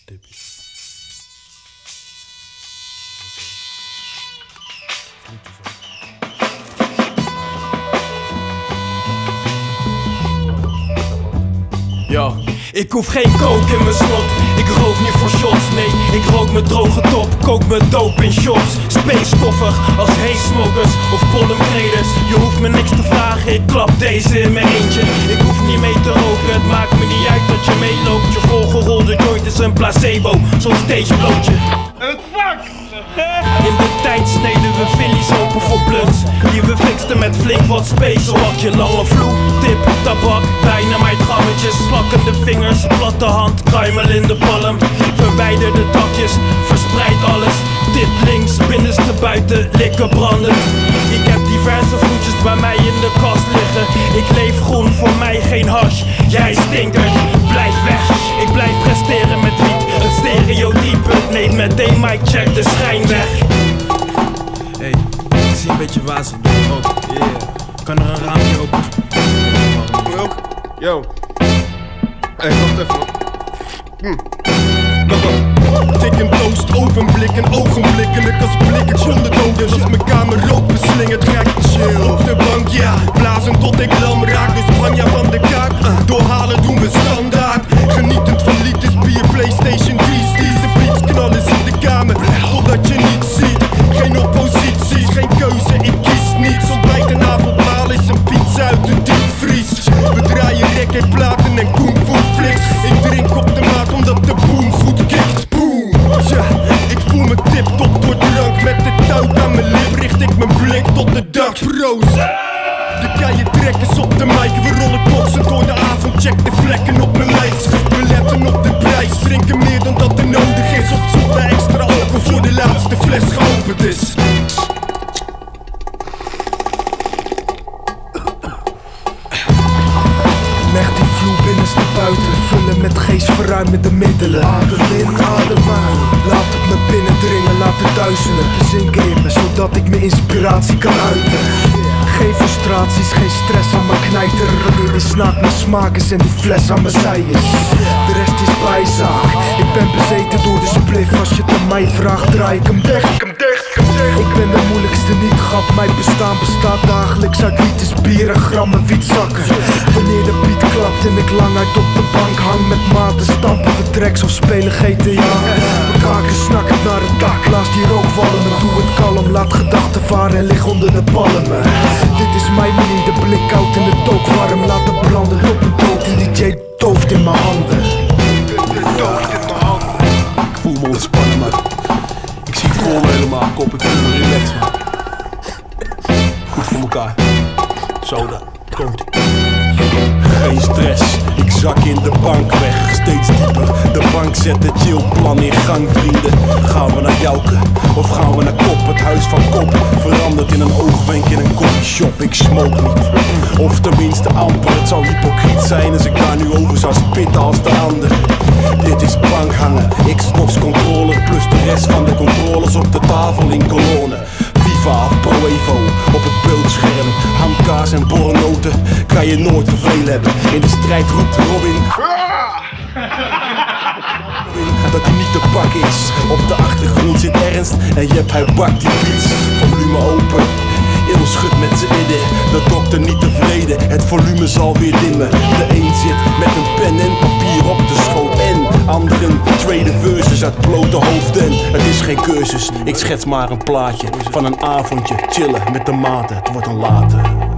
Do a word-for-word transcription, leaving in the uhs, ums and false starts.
tippie. Yo, ik hoef geen coke in mijn slot. Ik roof niet voor shots, nee, ik rook met droge top. Kook met dope in shops. Spacekoffer als haysmokers of pollemkreders. Je hoeft me niks te vragen, ik klap deze in mijn eentje. Ik hoef niet mee te roken, het maakt me niet uit dat je meeloopt. Je volgerolde joint is een placebo, zo'n stageblootje. Het fuck! In de tijd sneden we Phillies open voor blunts die we fixten met flink wat space. Zo had je lange vloer, tip, tabak, dynamite gammetjes, plakkende vingers, platte hand, kruimel in de palm. Verwijder de takjes, verspreid alles. Tip links, binnenste buiten, likken branden. Ik heb diverse vroetjes bij mij in de kast liggen. Ik leef groen, voor mij geen hash. Jij stinkert, blijf weg. Ik blijf presteren met wiet. Een stereotype, neemt meteen mic check de schijn weg. Hey, ik zie een beetje wazig door de rook. Yeah. Kan er een raampje open? Ook? Yo. Hey, wacht even. Hm. Wacht, wacht. Tik een toast, open blik en ogenblikkelijk als blik. Ik zonder doden, als mijn kamer rook beslingerd. Ga ik chill op de bank, ja. Blazen tot ik lam raak, dus Spanja van de kaart. Uh, doorhalen doen we standaard. Genietend van liters bier, PlayStation drie. Steeds de beats knallen in de kamer, totdat je niet ziet. Geen opposities, geen keuze, ik kies niets. Ontbijt en avondmaal is een pizza uit de diepvries. We draaien reggae-platen en kung fu flicks. Ik drink op de maat omdat de boom goed kikt. Boom, tja, ik voel me tip-top door drank. Met de touw aan mijn lip richt ik mijn blik tot de dak. Proost. De keien trekkers op de mic, we rollen boksen door de avond. Check de vlekken op mijn lijf, we letten op de prijs. Drinken meer dan dat er nodig is, op zoek naar extra alcohol voor de laatste fles geopend is. Leg die vloer binnenste buiten, vullen met geestverruimende middelen. Adem in, adem aan, laat het me binnendringen, laat het duizelen. Bezinken in me, zodat ik mijn inspiratie kan uiten. Geen frustraties, geen stress aan mijn knijter. Wanneer die snaak mijn smaak is en die fles aan mijn zij is. De rest is bijzaak, ik ben bezeten door de spliff. Als je het aan mij vraagt, draai ik hem weg. Ik ben de moeilijkste niet, grap. Mijn bestaan bestaat dagelijks uit liters bier en grammen wietzakken. Wanneer de beat klapt en ik lang uit op de bank hang met maten, stampen we tracks of spelen G T A. We kaken snakken naar het dak, laat die rook vallen. Doe het kalm, laat gedachten varen en lig onder de palmen. Dit is mijn mini, de blik koud en de took warm. Laat het branden tot mijn dood en die J dooft in mijn handen. Dooft in mijn handen. Ik voel me ontspannen, man. Ik zie het voor me helemaal, kop, ik voel me relaxed, man. Goed voor elkaar. Zo dan, komt ie. Geen stress, ik zak in de bank weg, steeds dieper. De bank zet het chill plan in gang, vrienden. Gaan we naar Jouke, of gaan we naar Kop? Het huis van Kop verandert in een oogwenk in een coffeeshop. Ik smoke niet, of tenminste amper. Het zou hypocriet zijn als ik daar nu over zou spitten als de ander. Dit is bankhangen, Xbox controller plus de rest van de controllers op de tafel in kolonne. FIFA of Pro Evo op het beeldscherm. Hamkaas en borrelnoten kan je nooit te veel hebben. In de strijd roept Robin dat hij niet te pakken is. Op de achtergrond zit ernst en jep, hij bakt die beats. Volume open, Il schudt met z'n idden. De dokter niet tevreden, het volume zal weer dimmen. De een zit met een pen en papier op de schoot. En anderen traden verses uit blote hoofden. Het is geen cursus, ik schets maar een plaatje van een avondje chillen met de maten. Het wordt een later.